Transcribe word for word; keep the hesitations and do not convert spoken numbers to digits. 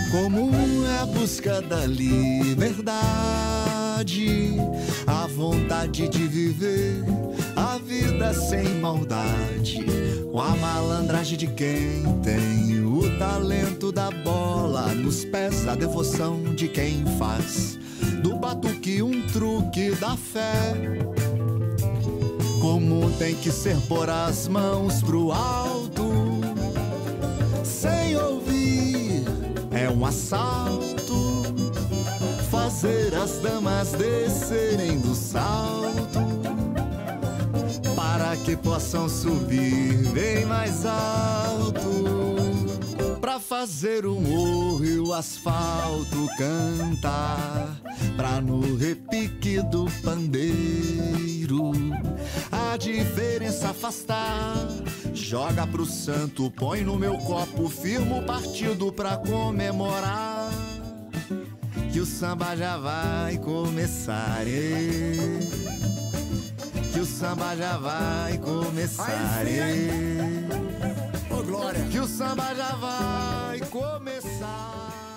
Comum é a busca da liberdade, a vontade de viver a vida sem maldade, com a malandragem de quem tem o talento da bola nos pés, a devoção de quem faz do batuque um truque da fé. Comum tem que ser pôr as mãos pro alto, sem ouvir é um assalto, fazer as damas descerem do salto, para que possam subir bem mais alto, pra fazer o morro e o asfalto cantar, pra no repique do pandeiro a diferença afastar. Joga pro santo, põe no meu copo, firmo o partido pra comemorar que o samba já vai começar, ê. Que o samba já vai começar, ê. Ô, Glória! Que o samba já vai começar.